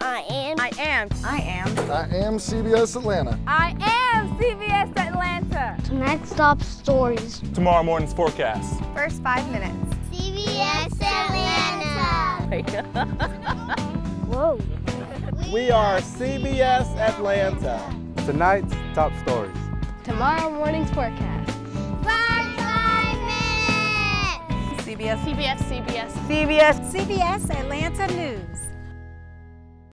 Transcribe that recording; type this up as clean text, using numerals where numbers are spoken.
I am. I am. I am. I am CBS Atlanta. I am CBS Atlanta. Tonight's top stories. Tomorrow morning's forecast. First 5 minutes. CBS Atlanta. Whoa. We are CBS Atlanta. Tonight's top stories. Tomorrow morning's forecast. First 5 minutes. CBS. CBS. CBS CBS Atlanta News.